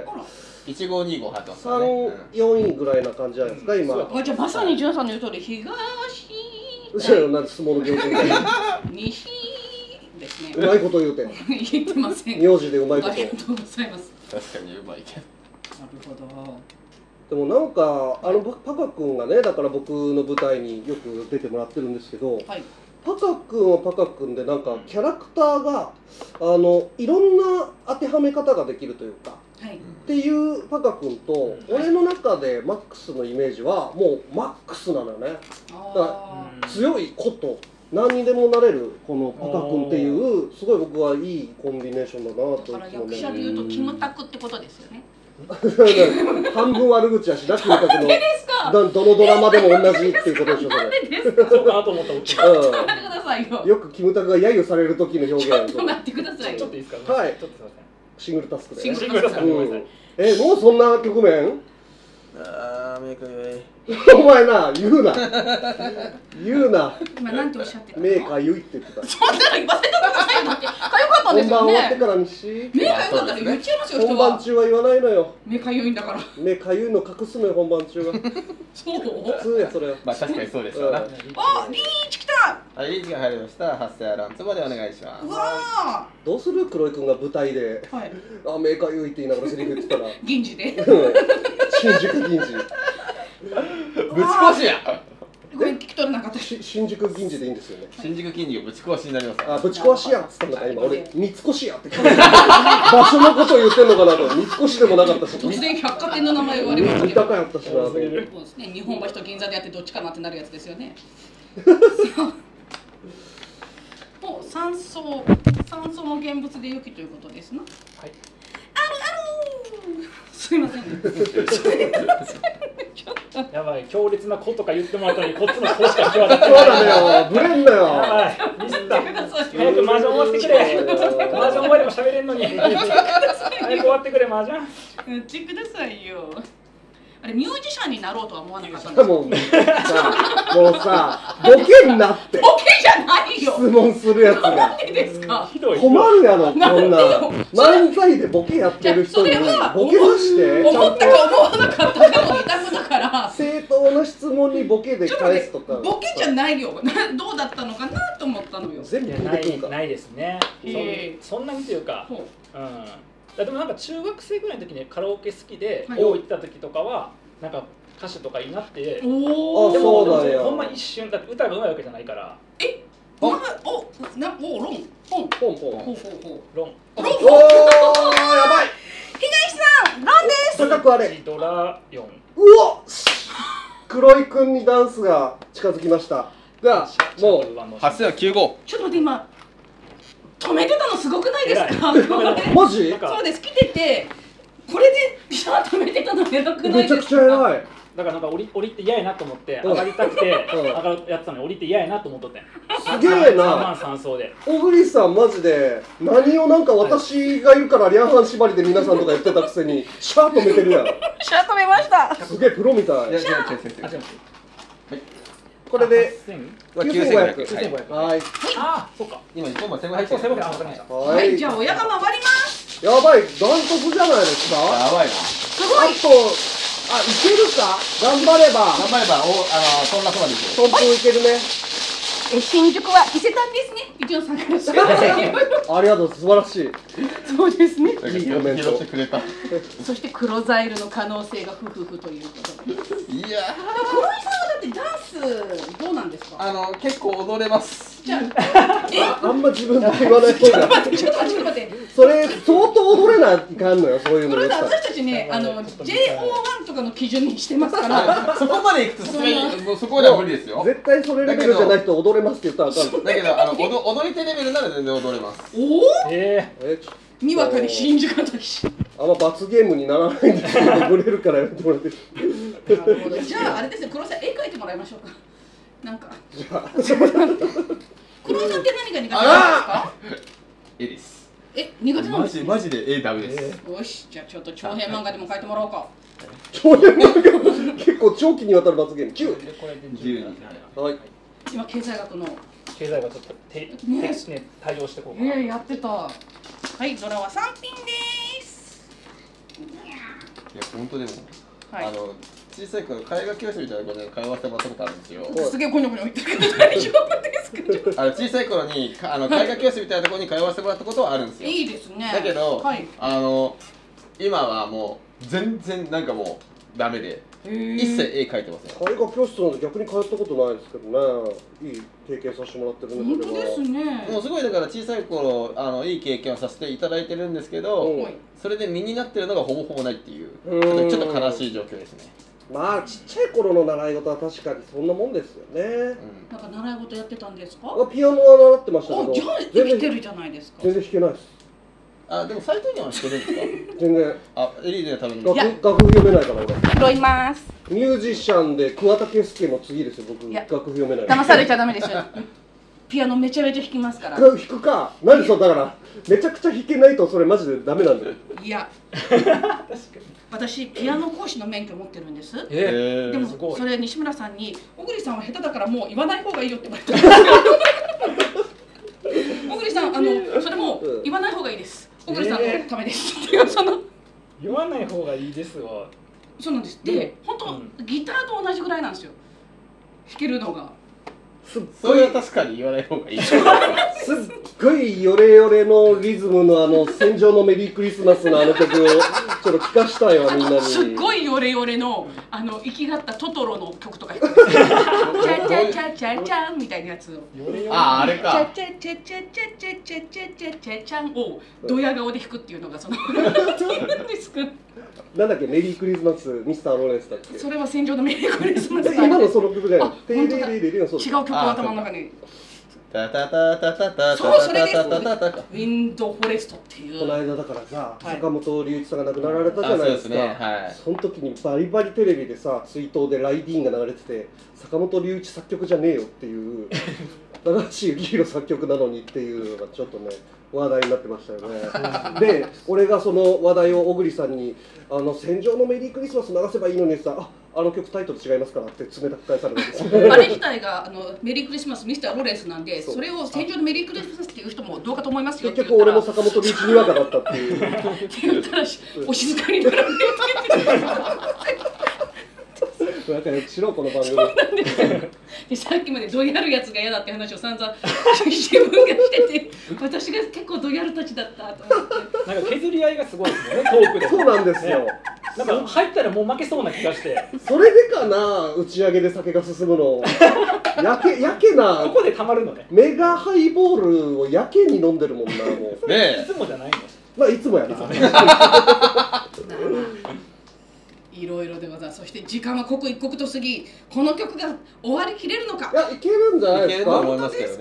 1525払ってますね。 3、4位ぐらいな感じじゃないですか今。 じゃあまさにじゅんさんの言う通り東。 後ろなんて相撲の行事みたいな。 西ですね。 うまいこと言うて。 言ってません。 名字でうまいこと。 ありがとうございます。 確かにうまいけど。 なるほど。 でもなんかパカ君がねだから僕の舞台によく出てもらってるんですけど、はい、パカ君はパカ君でなんかキャラクターがいろんな当てはめ方ができるというか、はい、っていうパカ君と、俺の中でマックスのイメージはもうマックスなのよね。だから強いこと何にでもなれるこのパカ君っていうすごい僕はいいコンビネーションだなと。 だから役者でいうとキムタクってことですよね。 半分悪口やしな、キムタクのどのドラマでも同じっていうことでしょ。 なんでですか？ そうかなと思った。 ちょっと待ってくださいよ。 よくキムタクが揶揄される時の表現。 ちょっと待ってください。 ちょっといいですか？ はい。 ちょっとすみません。シングルタスクで。 シングルタスク。 もうそんな局面？ ああ、メイクゆい。 お前な、言うな。言うな。 今なんておっしゃってたの？ メーカーゆいって言ってた。 そんなの言わせてくださいよ。だって、かよかったんですよね。 本番終わってからにし。 メーカーゆかったら言っちゃいますよ、人は。 本番中は言わないのよ。 メーカーゆいんだから。 メーカーゆいの隠すのよ、本番中は。 そう？ 普通や、それは。 まあ確かにそうですよな。 あ、リーチ来た。 はい、リーチが入りました。発声アランツまでお願いします。 うわー。 どうする黒井君が舞台で。はい。あ、メーカーゆいって言いながらセリフ言ってたら。 銀次で。 新宿銀次。 ぶち壊しや。 ごめん、聞き取れなかった。 新宿銀次でいいんですよね。 新宿銀次をぶち壊しになります。 あ、ぶち壊しやっつったんだから今俺三越やって聞こえた。場所のことを言ってんのかなと。三越でもなかったし。 突然百貨店の名前言われましたけど。 三鷹やったしな。そうですね。日本橋と銀座でやってどっちかなってなるやつですよね。もう酸素の現物で雪ということですな。はい。すいません。 やばい、強烈な子とか言ってもらったのにこっちの子しか聞こえなかった。 そうだねよ、ブレんなよ。 やばい、ミスった。早く麻雀終わってくれ。麻雀終われば喋れんのに。早く終わってくれ麻雀。 言ってくださいよ。あれミュージシャンになろうとは思わなかったんですもうさ、ボケになって。 ボケじゃないよ。 質問するやつが。 なんでですか。 困るやろ、こんな。漫才でボケやってる人にボケさして。 思ったか思わなかったかの二択だから。 正当な質問にボケで返すとか。 ボケじゃないよ。どうだったのかなと思ったのよ。 全部聞いてくるか。 ないですね。そんなにというか。でもなんか中学生ぐらいの時にカラオケ好きで行った時とかはなんか歌手とかになってでもほんま一瞬だって歌が上手いわけじゃないからロンおやばい東さんロンです高くあれドラ4 うわ黒井くんにダンスが近づきましたがもう 8095 ちょっと待って今止めてたのすごくないですかマジそうです来ててこれでシャー止めてたの偉くないですかめちゃくちゃ偉いだからなんか降りて嫌やなと思って上がりたくて上がるやってたのに降りて嫌やなと思っとってすげえな 3万3層で小栗さんマジで何をなんか私がいるからリャンハン縛りで皆さんとか言ってたくせにシャー止めてるやんシャー止めましたすげえプロみたいこれで9500はいあそうか今1本まで1500 はいじゃあ親が回りますやばいダントツじゃないですかやばいなすごいあといけるか頑張ればそんなそばですよトンプいけるね新宿は伊勢丹ですね一応さんからしてありがとう素晴らしいそうですねいいコメントしてくれたそして黒ザイルの可能性がフフフということでいや黒井さんはだってダンスどうなんですか結構踊れますじゃああんま自分で言わない方がちょっと待ってそれ相当踊れないかんのよそういうの黒井さん私たちねJO1 とかの基準にしてますからそこまでいくとそこまでは無理ですよ絶対それレベルじゃない人踊れますって言ったらあかんだけど踊り手レベルなら全然踊れますおおにわかに新宿の時あんま罰ゲームにならないんですけどブレるからやってもらってなるほどじゃああれですね黒井さん絵描いてもらいましょうかなんか黒井さんって何が苦手なんですか絵です苦手なんですかマジで絵ダメですよしじゃあちょっと長編漫画でも描いてもらおうか長編漫画結構長期にわたる罰ゲーム9はい今経済学の経済がちょっと対応してこうかやってたはいドラは3品ですいや本当でも小さい頃絵画教室みたいなことで通わせてもらったことあるんですよすげえゴニョゴニョ言ってるけど大丈夫ですか小さい頃に絵画教室みたいなところに通わせてもらったことはあるんですよいいですねだけど今はもう全然なんかもうダメで一切絵描いてません絵画教室なんて逆に通ったことないですけどねいい経験させてもらってるんで本当ですねもうすごいだから小さい頃いい経験をさせていただいてるんですけどそれで身になってるのがほぼほぼないっていうちょっと悲しい状況ですねまあちっちゃい頃の習い事は確かにそんなもんですよねなんか習い事やってたんですかピアノは習ってましたけどじゃあ生きてるじゃないですか全然弾けないですでも斉藤にはしてるんですか全然エリーゼは多分楽譜読めないから俺拾いますミュージシャンで桑田佳祐の次ですよ僕楽譜読めない騙されちゃダメですよピアノめちゃめちゃ弾きますから弾くか何そうだからめちゃくちゃ弾けないとそれマジでダメなんだよいや確かに私ピアノ講師の免許持ってるんですでもそれ西村さんに小栗さんは下手だからもう言わない方がいいよって言われたんです小栗さんそれも言わない方がいいです小栗さんのためですっていう言わない方がいいですわそうなんですで本当ギターと同じぐらいなんですよ弾けるのがそれは確かに言わない方がいいすっごいヨレヨレのリズムの戦場のメリークリスマスの曲をちょっと聞かしたいわみんなに。 すっごいヨレヨレの生きがったトトロの曲とか弾く。チャチャチャチャチャンみたいなやつを。 あれか。 チャチャチャチャチャチャチャチャチャチャンをドヤ顔で弾くっていうのがそのなんだっけ、メリークリスマスミスターローレンスだっけ。 それは戦場のメリークリスマス。 今のその曲じゃない。 違う曲が頭の中に。 タタタタタタそう、それです。ウィンドフォレストっていう。 この間だからさ、坂本龍一さんが亡くなられたじゃないですか。その時にバリバリテレビでさ、追悼でライディーンが流れてて、坂本龍一作曲じゃねえよっていう、正しい幸宏作曲なのにっていうのがちょっとね、話題になってましたよね。で、俺がその話題を小栗さんに戦場のメリークリスマス流せばいいのにさ、あの曲タイトル違いますからって冷たく返されるんですよ。 あれ自体がメリークリスマスミスターローレンスなんで、それを戦場のメリークリスマスっていう人もどうかと思いますよって結局俺も坂本龍一にわかだったっていう。 って言ったらお静かになられて仲良くしろこの番組。 でさっきまでドヤるやつが嫌だって話を散々自分がしてて、私が結構ドヤるたちだったと思って。 なんか削り合いがすごいですよね、トークで。 そうなんですよ。 なんか入ったらもう負けそうな気がして。 それでかな、打ち上げで酒が進むの。やけな。 ここでたまるのね。 メガハイボールをやけに飲んでるもんな、もう。 ねえ。いつもじゃないの。 まあいつもやな。 いろいろでございます。そして時間は刻一刻と過ぎ、この曲が終わりきれるのか。 いや、いけるんじゃないですか。 思いますけどね。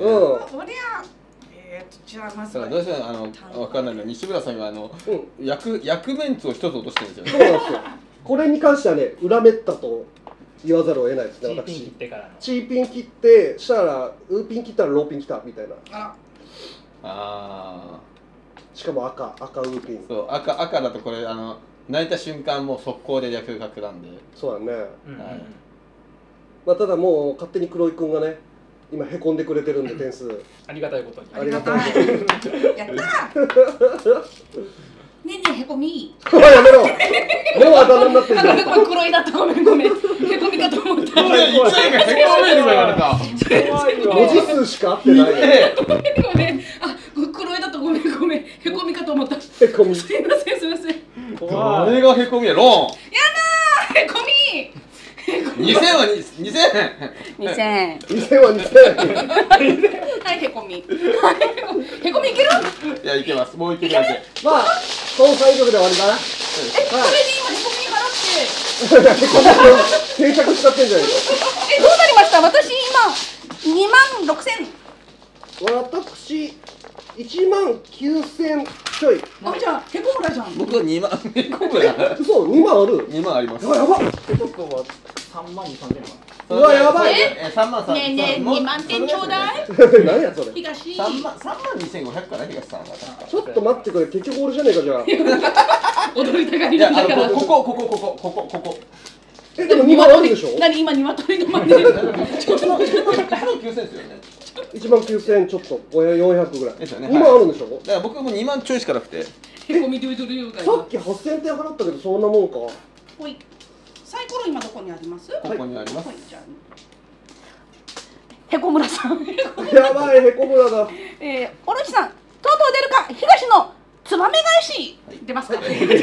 じゃあまずどうしてわかんないの、西村さんが薬メンツを一つ落としてるんですよね。 そうなんですよ。これに関してはね、裏めったと言わざるを得ないですね。 私。チーピン切ってからの。 チーピン切ってしたらウーピン切ったらローピン来たみたいな。 ああ。 しかも赤ウーピン。 そう、赤だとこれ泣いた瞬間もう速攻で略角なんで。 そうだね。まあただもう勝手に黒井くんがね、今へこんでくれてるんで点数。 ありがたいことに。 ありがたい。やったー。ねえねえへこみ。 やめろ。もうあだ名になってるじゃん。 これ黒いだったごめん。へこみかと思った。 これ1位がへこめる言われた。 文字数しか合ってない。 ごめん。黒いだとごめん。へこみかと思った。 へこみ。 すいません。 あれがへこみや、ローン。 やだー。へこみ。 2000は2000。 2000は2000。 はい、へこみ。へこみいける？ いや、いけます。もう一曲だけ。 まあ、この3曲で終わりかな。 それで今へこみ払って。 定着しちゃってんじゃないか。 どうなりました？私今26000。 私19000ちょい。 じゃあへこむらじゃん。 僕は2万へこむら。 嘘、2万ある ？2万あります。 やばっ。 ってことは3万2、3000万。 うわ、やばい。 3万3。 ねえねえ、2万点ちょうだい。 何やそれ。 東。 3万2500かな、東さんは。 ちょっと待ってくれ、結局俺じゃねえかじゃあ。 踊りたがりいや、 なんだから。 ここ。 でも2万あるでしょ。 何今鶏の真似で。 1万9000ですよね。 1万9000ちょっと400ぐらい。 ですよね。 2万あるんでしょ。 だから僕も2万ちょいしかなくて。 へこみで踊るようが。 さっき8000点払ったけどそんなもんか。 ほい。サイコロ今どこにあります？ ここにあります。 じゃあへこむらさん。 やばい、へこむらだ。 オロチさん、とうとう出るか、東のツバメ返し。出ますか？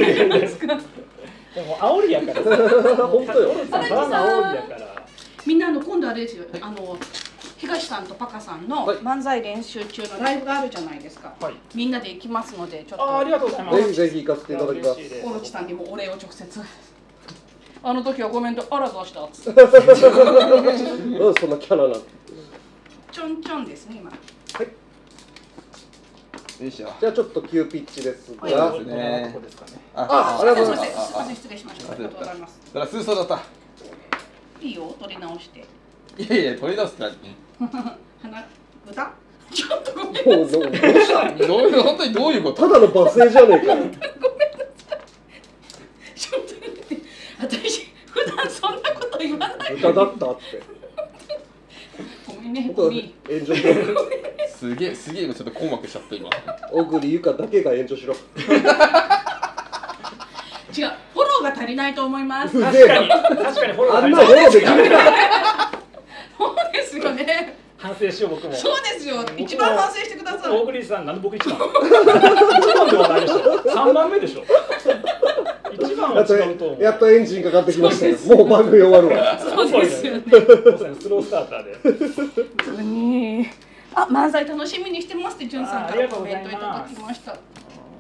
でも煽りやから。 本当よ。 煽りやから。 みんな今度あれですよ。東さんとパカさんの漫才練習中のライブがあるじゃないですか。みんなで行きますので、ちょっと。 ありがとうございます。 ぜひぜひ行かせていただきます。 オロチさんにもお礼を直接。あの時はコメントあらどうした。 そんなキャラな。 ちょんちょんですね今。はい。 よいしょ。 じゃあちょっと急ピッチですが。 ありがとうございます。失礼しました。ありがとうございます。 だから数層だった。 いいよ、取り直して。 いや取り直すって何？ 豚？ちょっとごめんなさい。 どうした？ 本当にどういうこと？ ただの罵声じゃねえかよ。 ごめんなさい。ちょっと待って。私普段そんなこと言わない。 豚だったって。 ごめんね。炎上。 すげえ今ちょっと困惑しちゃった今。 小栗ゆかだけが炎上しろ。 違う、フォローが足りないと思います。 確かにフォローが足りない。 あんなフォローできるか。 そうですよね。 反省しよう僕も。 そうですよ。一番反省してください。 大栗さんなんで僕一番？一番ではないでしょ。3番目でしょ。 やっとエンジンかかってきましたよ。もう番組終わるわ。 そうですよね。 スロースターターで。 あ、漫才楽しみにしてますってじゅんさんからコメントいただきました。す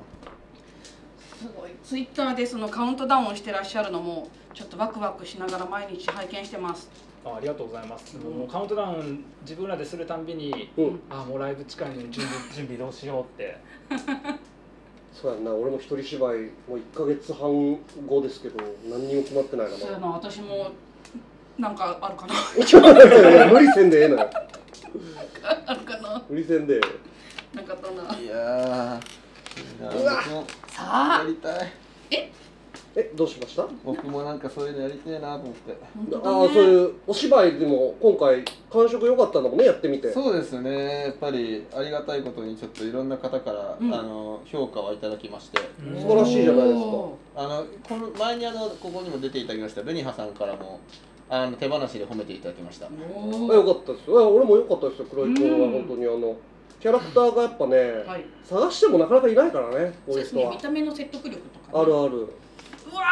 ごい。ツイッターでそのカウントダウンをしてらっしゃるのもちょっとワクワクしながら毎日拝見してます。 ありがとうございます。もうカウントダウン自分らでするたんびに、もうライブ近いのに準備どうしようって。 そうやんな、俺も一人芝居もう1ヶ月半後ですけど何にも決まってないな。 そうやな、私もなんかあるかな。 無理せんでええのよ。 あるかな。 無理せんで。 なかったな。 いやうわ。 さあ。 やりたい。 どうしました？ 僕もなんかそういうのやりたいなと思って。 そういうお芝居でも今回感触良かったんだもんね、やってみて。 そうですね。やっぱりありがたいことにちょっといろんな方から評価をいただきまして、 素晴らしいじゃないですか。 この前にここにも出ていただきましたベニハさんからも手放しで褒めていただきました。 よかったです。俺も良かったですよ。黒井君は本当にキャラクターがやっぱね、探してもなかなかいないからね、こういう人は。 見た目の説得力とか。 あるある。 うわ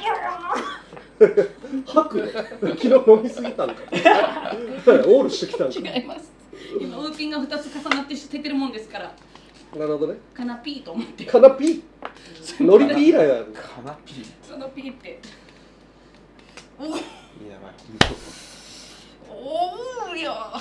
吐く。昨日飲みすぎたんか。オールしてきたんか。 違います。今ウーピンが2つ重なって捨ててるもんですから。 なるほどね。 カナピーと思って。 カナピー。ノリピー以来やる。 カナピー。 カナピーって。 やばい。 おおいや。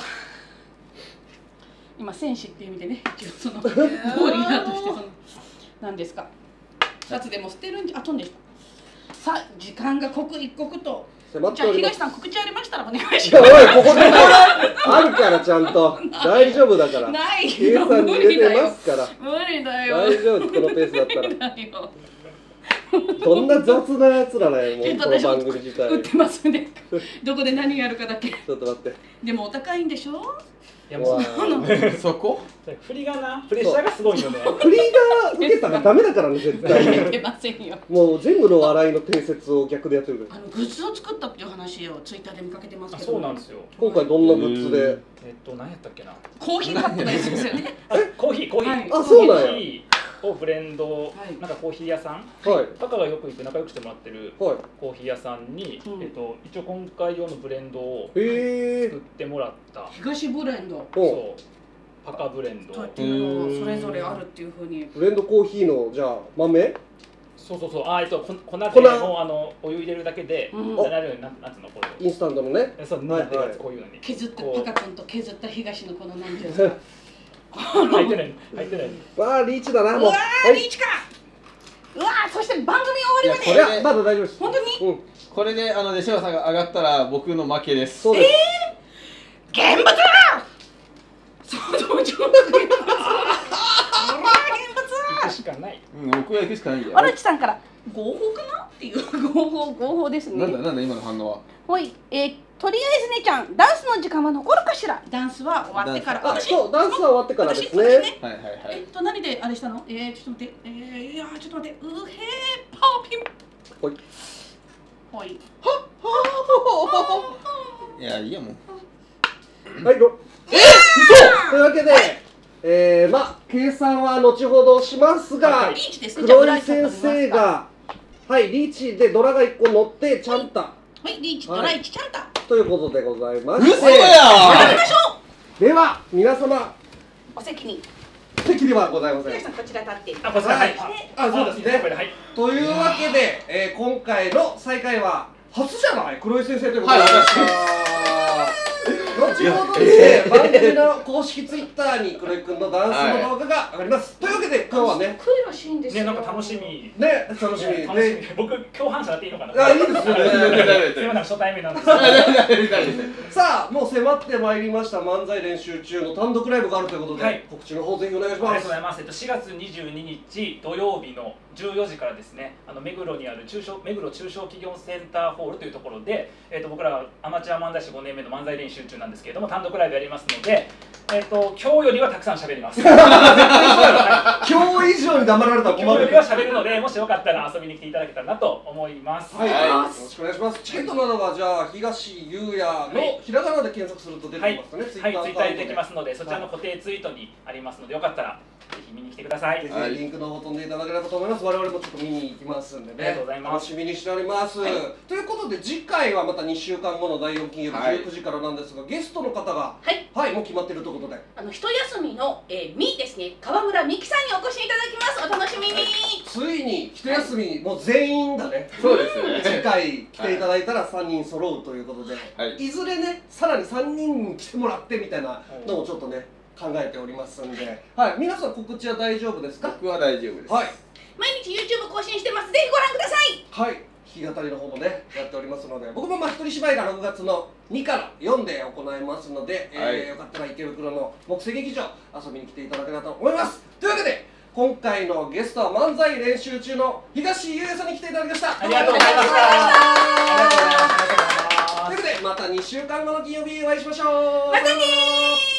今戦士っていう意味でね、一応そのウォーリアーとして何ですか。2つでも捨てるんじゃ飛んでした。さあ時間が刻一刻と。じゃあ東さん告知ありましたらお願いします。 おい、ここであるからちゃんと大丈夫だから。 ないよ。 計算に入れてますから。 無理だよ。 大丈夫、このペースだったら。どんな雑なやつらね、もうこの番組自体。 売ってますね。どこで何やるかだけ。 ちょっと待って。 でもお高いんでしょ。 いやもうそこ？ 振りがな、プレッシャーがすごいよね。 振りが受けたらダメだからね、絶対に。 受けませんよ。 もう全部の笑いの定説を逆でやってるから。 グッズを作ったっていう話をツイッターで見かけてますけど。 そうなんですよ。 今回どんなグッズで？ 何やったっけな。 コーヒーカップのやつですよね。 コーヒー。 あ、そうなんや。 をブレンド、なんかコーヒー屋さん、パカがよく行って仲良くしてもらってるコーヒー屋さんに、一応今回用のブレンドを作ってもらった。 東ブレンド。 そう。パカブレンド。 っていうのそれぞれあるっていうふうに。 ブレンドコーヒーのじゃあ豆？ そう。粉でもお湯入れるだけでなるようになんつうのこれ。 インスタントのね。 そうこういうのに。 削ったパカ君と削った東のこの何ていうんですか。 入ってない。 わあリーチだなもう。 うわーリーチか。うわーそして番組終わりまで。 いやまだ大丈夫です。 本当に？ これで出島さんが上がったら僕の負けです。 そうです。 現物だ。そう現物。現物。 行くしかない。 僕が行くしかないんだよ。 荒地さんから合法かなっていう合法ですね。 なんだ今の反応は。 はい、とりあえずねちゃん、ダンスの時間は残るかしら。ダンスは終わってから。 そうダンスは終わってからですね。 はい。 何であれしたの？ちょっと待って、ちょっと待って、うへーパーピン。ほい。 いやいいやもう。 はい嘘。というわけで、計算は後ほどしますが、黒井先生がリーチでドラが1個乗ってチャンタ。 はいリーチドラ1チャンタ。 ということでございます。 うそや。 では皆様お席に。 席ではございません。 皆さんこちら立って。 こちらはい。 そうですね。というわけで今回の再会は初じゃない黒井先生ということで。後ほどですね、番組の公式ツイッターに黒井くんのダンスの動画が上がります。というわけで今日はね、 かっこいいらしいんですよ。 なんか楽しみ。 楽しみ。 僕共犯者だっていいのかな。 いいですよね。 すみません初対面なんです。 さあもう迫ってまいりました漫才練習中の単独ライブがあるということで、告知の方ぜひお願いします。 ありがとうございます。4月22日土曜日の14時からですね、目黒にある目黒中小企業センターホールというところで、僕らアマチュア漫才師5年目の漫才練習中なんですけけれども、単独ライブやりますので、今日よりはたくさん喋ります。 今日以上に黙られたら困る。 今日よりは喋るので、もしよかったら遊びに来ていただけたらなと思います。 はい、よろしくお願いします。チケットなどはじゃあ東優也のひらがなで検索すると出てきますかね。 はい、ツイッターで出てきますので、そちらの固定ツイートにありますので、よかったらぜひ見に来てください。 ぜひリンクの方飛んでいただければと思います。我々もちょっと見に行きますんでね。楽しみにしております。ということで次回はまた2週間後の第4金曜日19時からなんですが、ゲストの方がはいもう決まってるということで、 一休みのみですね、川村美樹さんにお越しいただきます。お楽しみに。 ついに一休みもう全員だね。 そうですね。 次回来ていただいたら3人揃うということで、いずれねさらに3人に来てもらってみたいなのもちょっとね考えておりますんで、はい、皆さん告知は大丈夫ですか？ 僕は大丈夫です。 はい。 毎日 YouTube 更新してます。ぜひご覧ください。 はい。弾き語りの方もねやっておりますので、僕も一人芝居が6月の2から4で行いますので、よかったら池袋の木星劇場遊びに来ていただけたらと思います。というわけで今回のゲストは漫才練習中の東優也さんに来ていただきました。 ありがとうございました。 というわけでまた2週間後の金曜日お会いしましょう。 またねー。